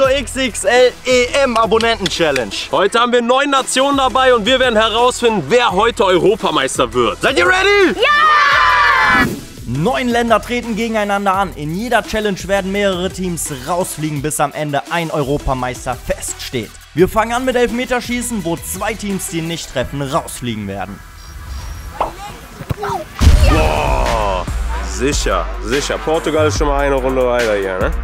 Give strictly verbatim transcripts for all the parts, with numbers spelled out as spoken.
X X L E M-Abonnenten-Challenge. Heute haben wir neun Nationen dabei und wir werden herausfinden, wer heute Europameister wird. Seid ihr ready? Ja! Neun Länder treten gegeneinander an. In jeder Challenge werden mehrere Teams rausfliegen, bis am Ende ein Europameister feststeht. Wir fangen an mit Elfmeterschießen, wo zwei Teams, die nicht treffen, rausfliegen werden. Boah, sicher, sicher. Portugal ist schon mal eine Runde weiter hier, ne?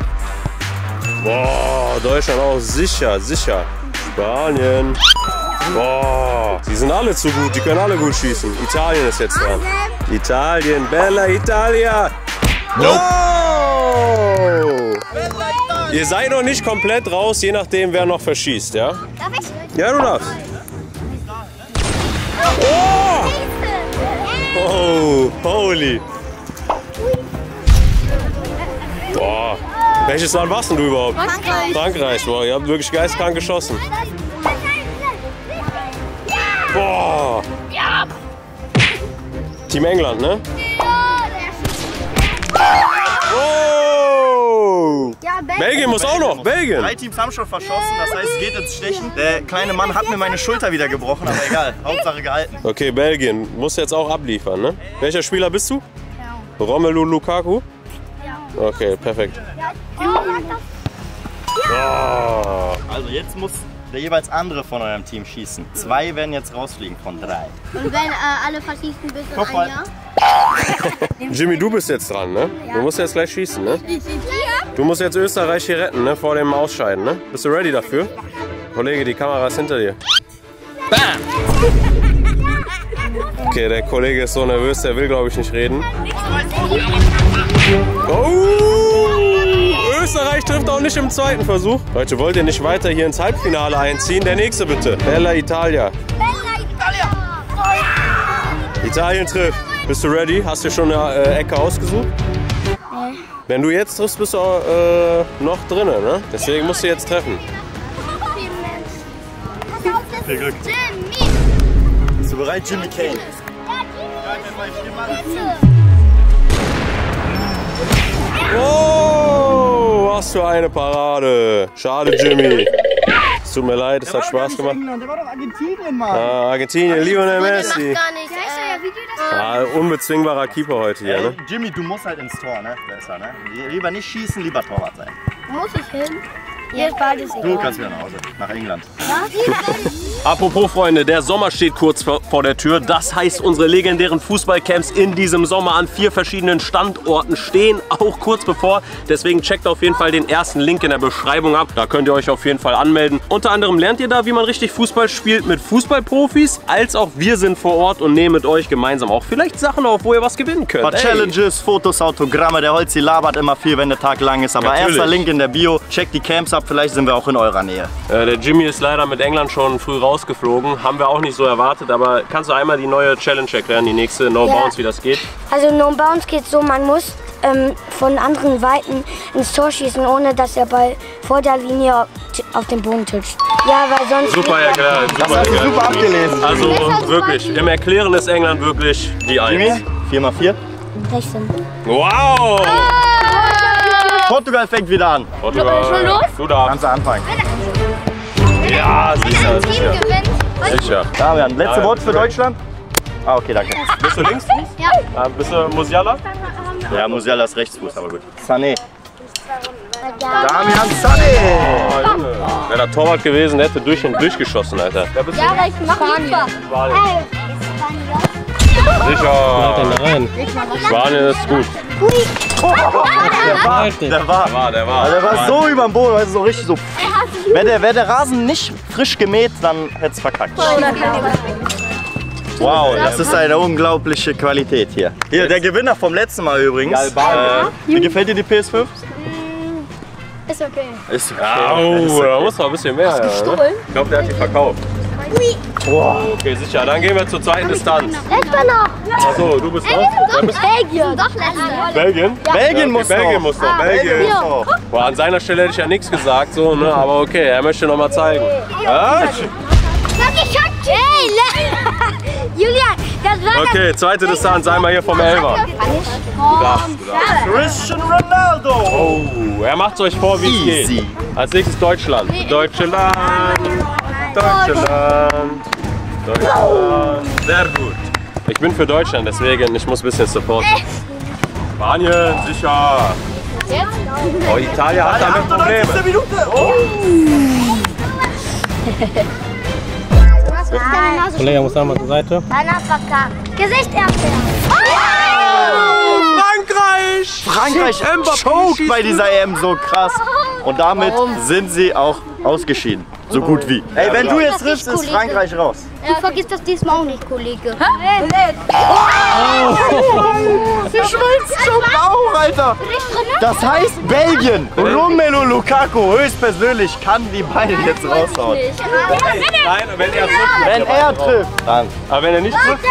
Boah, Deutschland auch sicher, sicher. Spanien. Boah, die sind alle zu gut, die können alle gut schießen. Italien ist jetzt dran. Italien, Bella Italia. Nope. Oh. Ihr seid noch nicht komplett raus, je nachdem, wer noch verschießt, ja? Darf ich? Ja, du darfst. Oh! Oh, holy. Boah. Welches Land warst denn du überhaupt? Frankreich. Frankreich. Boah, ihr habt wirklich geistkrank geschossen. Boah. Team England, ne? Oh. Ja, Belgien muss auch noch. Belgien. Drei Teams haben schon verschossen, das heißt, es geht ins Stechen. Der kleine Mann hat mir meine Schulter wieder gebrochen, aber egal. Hauptsache gehalten. Okay, Belgien muss jetzt auch abliefern, ne? Welcher Spieler bist du? Romelu Lukaku? Okay, perfekt. Oh. Also jetzt muss der jeweils andere von eurem Team schießen. Zwei werden jetzt rausfliegen von drei. Und wenn äh, alle verschießen bis in Guck ein mal. Jahr? Jimmy, du bist jetzt dran, ne? Du musst jetzt gleich schießen, ne? Du musst jetzt Österreich hier retten, ne? Vor dem Ausscheiden, ne? Bist du ready dafür? Kollege, die Kamera ist hinter dir. Bam! Okay, der Kollege ist so nervös, der will, glaube ich, nicht reden. Oh! Österreich trifft auch nicht im zweiten Versuch. Leute, wollt ihr nicht weiter hier ins Halbfinale einziehen? Der nächste bitte. Bella Italia. Italien trifft. Bist du ready? Hast du schon eine äh, Ecke ausgesucht? Nee. Wenn du jetzt triffst, bist du äh, noch drin, ne? Deswegen musst du jetzt treffen. Viel Glück. Jimmy! Bist du bereit, Jimmy Kane? Oh, was für eine Parade. Schade, Jimmy. Es tut mir leid, es hat Spaß gemacht. Der war doch Argentinien, Mann. Ah, Argentinien, Lionel Messi. Gar nicht. Äh, Ah, unbezwingbarer Keeper heute hier, ne? Jimmy, du musst halt ins Tor, ne? Besser, ne? Lieber nicht schießen, lieber Torwart sein. muss ich hin? Hier ist beides Du egal. kannst wieder nach Hause, nach England. Apropos Freunde, der Sommer steht kurz vor vor der Tür. Das heißt, unsere legendären Fußballcamps in diesem Sommer an vier verschiedenen Standorten stehen auch kurz bevor. Deswegen checkt auf jeden Fall den ersten Link in der Beschreibung ab. Da könnt ihr euch auf jeden Fall anmelden. Unter anderem lernt ihr da, wie man richtig Fußball spielt mit Fußballprofis. Als auch wir sind vor Ort und nehmen mit euch gemeinsam auch vielleicht Sachen auf, wo ihr was gewinnen könnt. Ein paar Ey. Challenges, Fotos, Autogramme. Der Holzi labert immer viel, wenn der Tag lang ist. Aber Natürlich. erster Link in der Bio. Checkt die Camps ab, vielleicht sind wir auch in eurer Nähe. Äh, der Jimmy ist leider mit England schon früh rausgeflogen. Haben wir auch nicht so erwartet. Aber kannst du einmal die neue Challenge erklären, die nächste No Ja. Bounce, wie das geht? Also No Bounce geht so, man muss ähm, von anderen Weiten ins Tor schießen, ohne dass der Ball vor der Linie auf den Boden toucht. Ja, weil sonst... Super erklärt. Das Super hast du erklärt. super abgelesen. Also wirklich, im Erklären ist England wirklich die Eins. Jimmy, vier mal vier. sechzehn. Wow! Portugal fängt wieder an. Portugal, Schon los? du darfst. Kannst du anfangen. Ja, sicher, sicher. gewinnt. Sicher. Damian, letzte Ja, Wort für perfekt. Deutschland? Ah, okay, danke. Bist du links? Ja. Ah, bist du Musiala? Ja, Musiala ist Rechtsfuß, aber gut. Sané. Ja. Damian Sané. Oh, Junge. Wäre der Torwart gewesen, der hätte durch und durchgeschossen, Alter. Wer bist du? Ja, aber ich mach lieber. Spanien. Sicher. Nein. Spanien ist gut. Der war, der war. Der war, der war. Der war so über dem Boden, weißt du, so richtig so. Wäre der, wär der Rasen nicht frisch gemäht, dann hätte es verkackt. Wow, das ist eine unglaubliche Qualität hier. Hier, der Gewinner vom letzten Mal übrigens. Albanien. Äh, wie gefällt dir die P S fünf? Ist okay. Ist okay. Au, da muss noch ein bisschen mehr. Ja, ne? Ich glaube, der hat die verkauft. Wow. Okay, sicher. Dann gehen wir zur zweiten Distanz. Letzter noch. Achso, du bist noch. Wer bist Belgien. Doch, letzter. Belgien? Belgien muss okay, Belgien noch. muss noch. Ah, Belgien. Belgien. So. Boah, an seiner Stelle hätte ich ja nichts gesagt, so, ne? Aber okay, er möchte noch mal zeigen. Ja? Sag ich schon. Hey, Julian, Okay, zweite Distanz, einmal hier vom Elfer. Du darfst, du darfst. Cristiano Ronaldo! Oh, er macht es euch vor, wie es geht. Als nächstes Deutschland. Deutschland. Deutschland. Deutschland. Sehr gut. Ich bin für Deutschland, deswegen ich muss ein bisschen supporten. Spanien, sicher. Oh, Italien hat damit Probleme. Oh. Kollege muss einmal zur Seite. Gesicht erklären. Frankreich! Frankreich choked bei dieser E M so krass. Und damit sind sie auch ausgeschieden. So gut wie. Ey, wenn du jetzt triffst, ist Frankreich raus. Du vergisst das diesmal auch nicht, Kollege. Die schmilzt schon auf, Alter. Das heißt Belgien. Romelu Lukaku höchstpersönlich kann die beiden jetzt raushauen. Nein, wenn er trifft. Wenn er trifft, dann. Aber wenn er nicht trifft.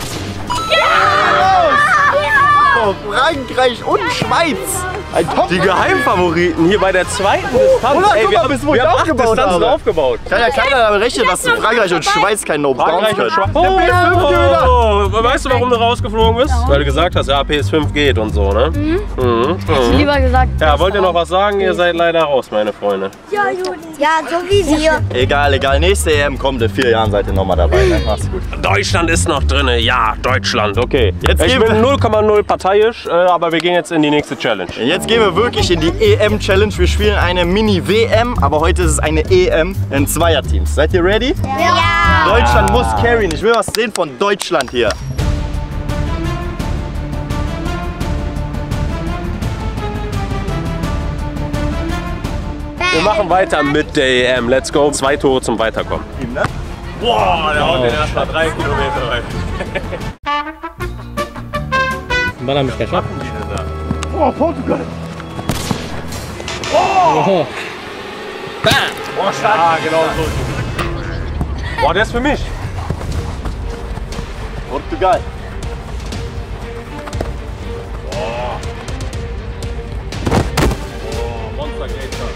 Oh, Frankreich und Schweiz. Ein Top. Die Geheimfavoriten hier bei der zweiten Distanz. Oder? Ey, Guck wir mal, haben, bis wo wir ich haben acht aufgebaut Distanzen habe. aufgebaut. Kann ja keiner damit rechnen, dass Frankreich und Schweiz keinen No-Bounce Frankreich und können. Schweiz. Der P S fünf Gewinner. Oh, weißt du, warum du rausgeflogen bist? Weil du gesagt hast, ja, P S fünf geht und so, ne? Mhm. Mhm. Mhm. Lieber gesagt. Ja, wollt ihr noch was sagen? Ihr seid leider raus, meine Freunde. Ja, so wie wir. Egal, egal. Nächste E M kommt. In vier Jahren seid ihr nochmal dabei. Ne? Mach's gut. Deutschland ist noch drin. Ja, Deutschland. Okay. Jetzt ich gehen bin wir- null Komma null parteiisch, äh, aber wir gehen jetzt in die nächste Challenge. Jetzt gehen wir wirklich in die E M-Challenge. Wir spielen eine Mini-W M, aber heute ist es eine E M in Zweierteams. Seid ihr ready? Ja. Deutschland muss carryen. Ich will was sehen von Deutschland hier. Wir machen weiter mit der E M. Let's go. Zwei Tore zum Weiterkommen. Team, ne? Boah, der haut den erst mal drei Kilometer rein. Den Ball habe ich geschafft. Oh, Portugal. Oh. Bam! Boah, stark. Ja, genau so. Boah, der ist für mich. Portugal. Oh, Monster geht schon.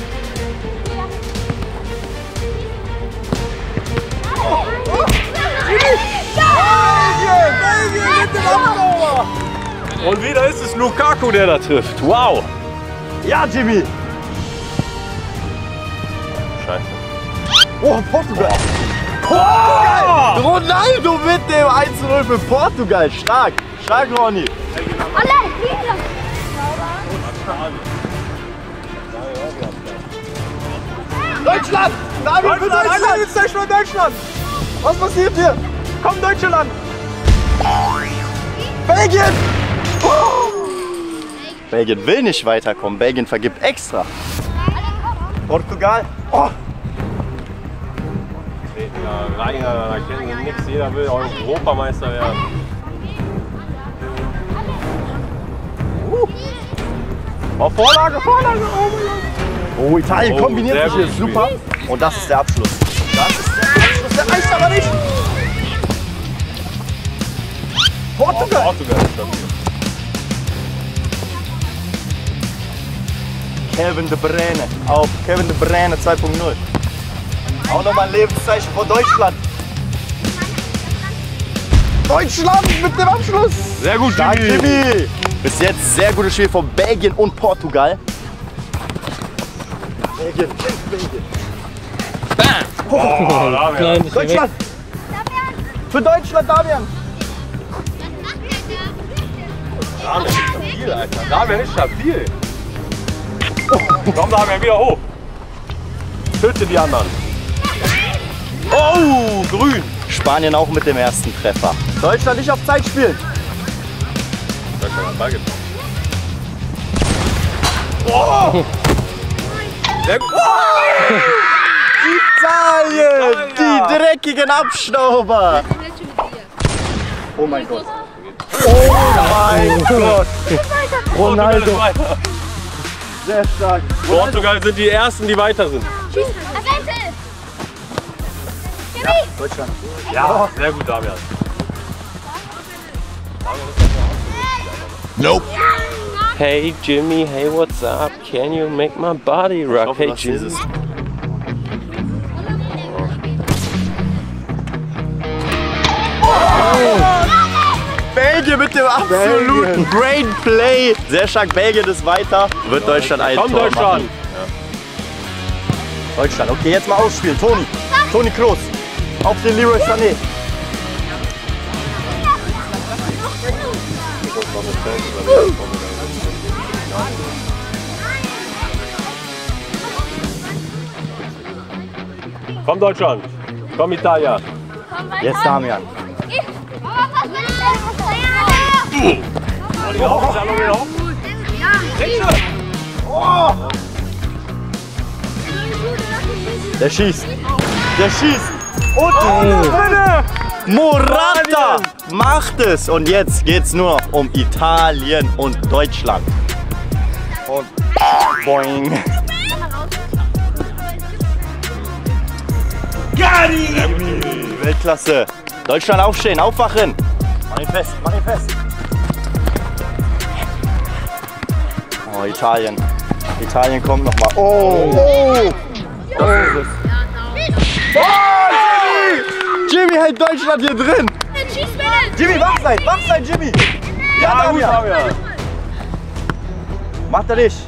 Und wieder ist es Lukaku, der da trifft. Wow. Ja, Jimmy. Scheiße. Oh, Portugal. Portugal. Ronaldo mit dem eins zu null für Portugal. Stark. Stark, Ronny. Deutschland! David für Deutschland! Jetzt Deutschland, Deutschland! Was passiert hier? Komm, Deutschland! Belgien! Oh. Belgien will nicht weiterkommen. Belgien vergibt extra. Portugal! Oh. Ja, Rainer, da kennen wir nichts. Jeder will Europameister werden. Uh. Oh, Vorlage, Vorlage! Oh, mein Gott. Oh, Italien Oh, kombiniert sehr sich hier gut super. Und das ist der Abschluss. Das ist der Abschluss. Der reicht aber nicht. Portugal! Portugal ist stabil. Kevin De Bruyne auf Kevin De Bruyne zwei Punkt null. Auch nochmal ein Lebenszeichen vor Deutschland. Deutschland mit dem Abschluss. Sehr gut, Stark, Jimmy. Jimmy. Bis jetzt sehr gutes Spiel von Belgien und Portugal. Belgien, Belgien. Oh, Damian. Klein, ist hier weg. Deutschland. Für Deutschland, Damian. Damian ist stabil, Alter. Damian ist stabil. Komm, Damian, wieder hoch. Töte die anderen. Oh, grün. Spanien auch mit dem ersten Treffer. Deutschland nicht auf Zeit spielen. Deutschland hat Ball getroffen. Oh. Sehr gut. Italien, die dreckigen Abstauber. Oh mein Gott. Oh mein Gott. Ronaldo, sehr stark. Portugal sind die Ersten, die weiter sind. Deutschland. Ja, sehr gut, Damian. Nope. Hey Jimmy, hey, what's up? Can you make my body rock? Hey Jimmy. Oh, Belgien mit dem absoluten Brain Play. Sehr stark, Belgien ist weiter. Wird Deutschland ein Komm, Tor Deutschland. machen. Ja. Deutschland, okay, jetzt mal ausspielen. Toni, Toni Kroos auf den Leroy Sané. Komm, Deutschland. Komm, Italien. Jetzt Damian. Oh. Der schießt. Der schießt. Und oh. Morata macht es. Und jetzt geht es nur noch um Italien und Deutschland. Und boing. Weltklasse. Deutschland aufstehen, aufwachen. Mach ihn fest, mach ihn fest. Oh, Italien. Italien kommt noch mal. Oh, oh. Das ist es. Oh, Jimmy! Jimmy hält Deutschland hier drin. Jimmy, wach sein, wach sein, Jimmy. Ja, Damian. Macht er nicht.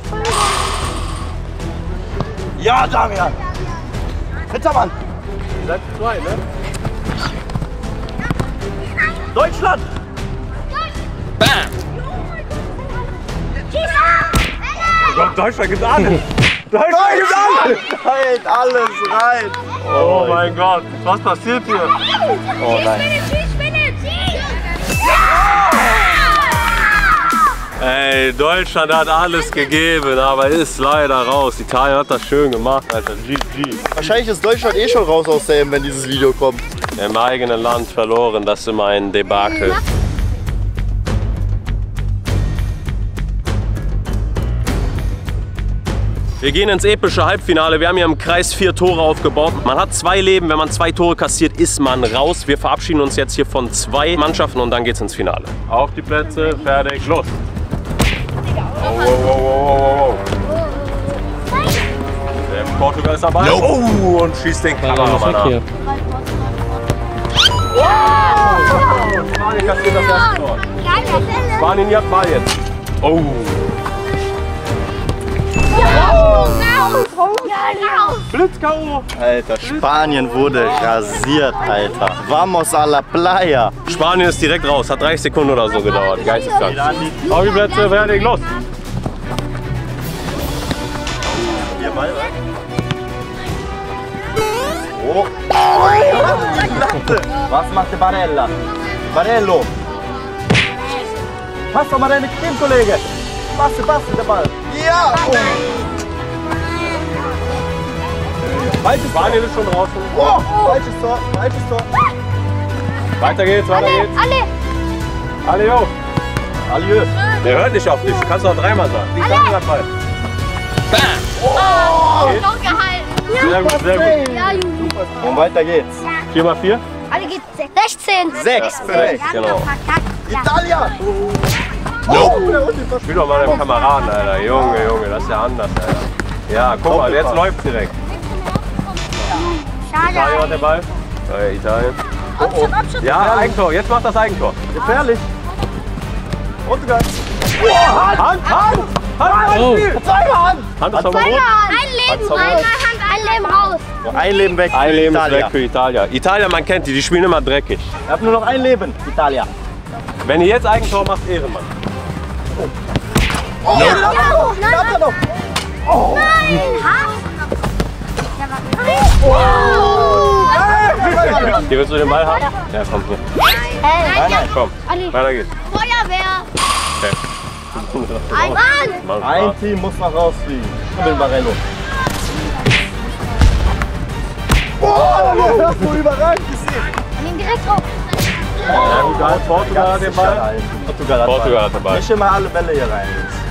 Ja, Damian. Hintermann. Ihr seid zwei, ne? Deutschland! Bam! Oh, Deutschland gibt alles! Deutschland gibt alles! Hält alles rein! Oh mein Gott, was passiert hier? Oh nein. Ey, Deutschland hat alles gegeben, aber ist leider raus. Italien hat das schön gemacht, Alter. G G. Wahrscheinlich ist Deutschland eh schon raus aus der E M, wenn dieses Video kommt. Im eigenen Land verloren, das ist immer ein Debakel. Wir gehen ins epische Halbfinale. Wir haben hier im Kreis vier Tore aufgebaut. Man hat zwei Leben. Wenn man zwei Tore kassiert, ist man raus. Wir verabschieden uns jetzt hier von zwei Mannschaften und dann geht's ins Finale. Auf die Plätze, fertig, los! Oh, oh, oh, oh, oh, oh. Der Portugal ist dabei. No. Oh, und schießt den Kameramann ab. Spanien kassiert das erste Tor. Spanien, ihr habt Ball jetzt. Oh. Blitz-K O. Alter, Spanien wurde rasiert, Alter. Vamos a la playa. Spanien ist direkt raus. Hat dreißig Sekunden oder so gedauert. Geisteskrank. Auf die Plätze, fertig, los. Hier mal, oh. Was macht der Barella? Barello. Pass doch mal deine Teamkollege. Passe, passe, der Ball. Ja! Oh. Falsches Spanien ist schon draußen. Tor. Oh. Falsches Tor, falsches Tor. Weiter geht's, weiter geht's. Alle! Alle, jo. Alieu. Der hört nicht auf dich. Kannst du noch dreimal sagen. Wie kannst du das Ball? Bam! Oh, noch gehalten. Sehr gut, sehr gut. Ja, Junge. Und weiter geht's. vier mal vier? Alle geht sechzehn. Sechs, perfekt. Genau. Italia! No. Spiel doch mal deinem Kameraden, Alter. Junge, Junge, das ist ja anders, Alter. Ja, guck mal, jetzt läuft's direkt. Italien hat den Ball. Ja, Italien. Abschluss, Abschluss. Ja, Eigentor. Jetzt macht das Eigentor. Gefährlich. Portugal. Oh, Hand! Hand! Hand! Hand! Oh. Zweimal Hand! Hand ist Zweimal verboten. ein Leben, einmal Hand, ein Leben raus. Noch ein Leben weg. Ein Leben ist Italia. weg für Italien. Italien, man kennt die, die spielen immer dreckig. Ihr habt nur noch ein Leben, Italia. Wenn ihr jetzt Eigentor macht, Ehrenmann. Oh, Ja, Latte ja, noch, nein, Latte nein. noch. Oh. Nein, Hafen. Hier willst du den Ball haben? Ja, komm hier. Nein, nein. Komm, Ali. weiter geht's. Feuerwehr. Okay. Ein Mann. Mann, Ein Team muss noch rausfliegen. Und den Barello. Oh, hast du überragend gesehen. Nimm direkt drauf. Ja, gut, da hat Portugal hat den Ball. Portugal hat, Portugal hat den Ball. Nicht immer alle Bälle hier rein.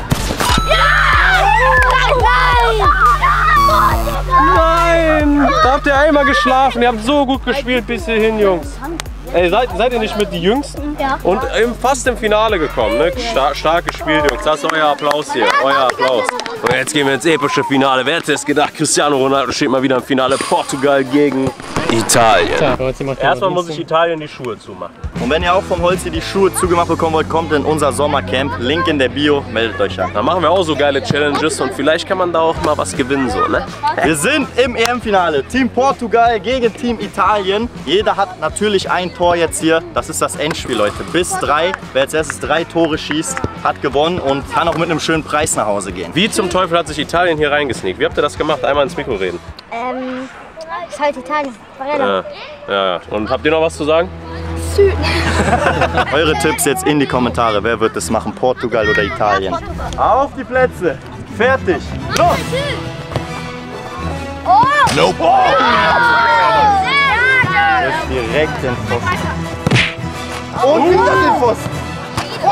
Nein! Da habt ihr einmal geschlafen. Ihr habt so gut gespielt bis hierhin, Jungs. Ey, seid, seid ihr nicht mit die Jüngsten? Ja. Und im, fast im Finale gekommen, ne? Star, stark gespielt, Jungs. Das ist euer Applaus hier. Euer Applaus. Und jetzt gehen wir ins epische Finale. Wer hätte es gedacht? Cristiano Ronaldo steht mal wieder im Finale. Portugal gegen Italien. Tja, aber jetzt macht er Erstmal noch muss ich nichts. Italien die Schuhe zumachen. Und wenn ihr auch vom Holzi die Schuhe zugemacht bekommen wollt, kommt in unser Sommercamp. Link in der Bio, meldet euch an. Dann machen wir auch so geile Challenges und vielleicht kann man da auch mal was gewinnen, so, ne? Wir sind im E M-Finale. Team Portugal gegen Team Italien. Jeder hat natürlich ein Tor jetzt hier. Das ist das Endspiel, Leute. Bis drei. Wer als erstes drei Tore schießt, hat gewonnen und kann auch mit einem schönen Preis nach Hause gehen. Wie zum Teufel hat sich Italien hier reingesneakt? Wie habt ihr das gemacht? Einmal ins Mikro reden. Ähm, ist halt Italien. Barella. Ja, ja, ja. Und habt ihr noch was zu sagen? Eure Tipps jetzt in die Kommentare. Wer wird das machen? Portugal oder Italien? Auf die Plätze. Fertig. Los! Oh! Nope. Oh. Trifft direkt den Pfosten. Und hinter den Pfosten. Oh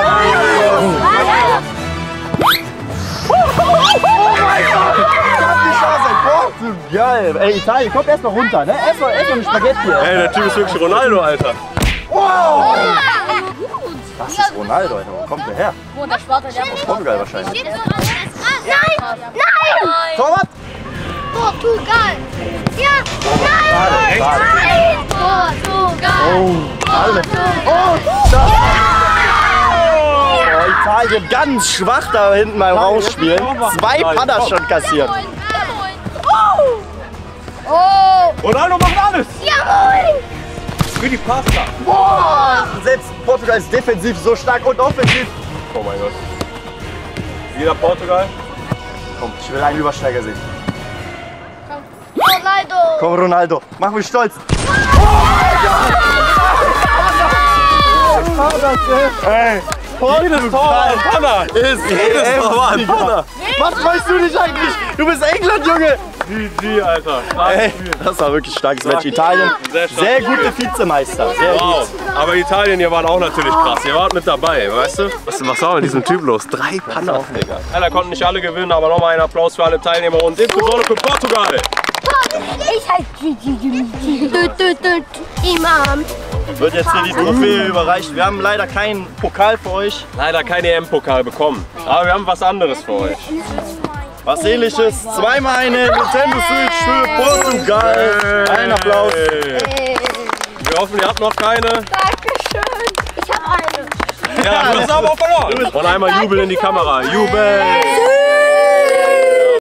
mein Gott! Das kann nicht wahr sein. Portugal. Ey, Italien, kommt erst mal runter, ne? Erst mal, erst mal eine Spaghetti. Ey, der Typ ist wirklich Ronaldo, Alter. Wow! Das ist Ronaldo, Alter. Wo kommt der her? Aus Portugal wahrscheinlich. Nein! Nein! Torwart! Portugal! Ja! Schade, Nein! schade. Nein! Portugal! Oh, alle. Oh, da. Oh, Italien ganz schwach da hinten beim Rausspielen. Zwei Panner schon kassiert. Oh! Ronaldo macht alles! Jawohl! Für die Pasta. Boah! Selbst Portugal ist defensiv so stark und offensiv. Oh mein Gott. Wieder Portugal. Komm, ich will einen Übersteiger sehen. Ronaldo! Komm, Ronaldo, mach mich stolz. Ey, Jedes Tor war ein Panner. Ist Jedes Tor war ein Panner. Was weißt du nicht eigentlich? Du bist England, Junge. G G, Alter. Ey, das war wirklich ein starkes Match. Italien, Sehr stark. sehr gute Vizemeister. Sehr gut. Wow. Aber Italien, ihr wart auch natürlich krass. Ihr wart mit dabei, weißt du? Was, was war mit diesem Typ los? Drei Panner, Digga. Leider konnten nicht alle gewinnen, aber nochmal einen Applaus für alle Teilnehmer und insbesondere für Portugal. Ich heiße Imam. Wird jetzt hier die Trophäe überreicht. Wir haben leider keinen Pokal für euch. Leider kein E M-Pokal bekommen. Aber wir haben was anderes für euch. Was ähnliches. Zweimal eine Nintendo Switch für Portugal. Ein Applaus. Wir hoffen, ihr habt noch keine. Dankeschön. Ich habe eine. Ja, du hast aber auch verloren. Und einmal Jubel in die Kamera. Jubel!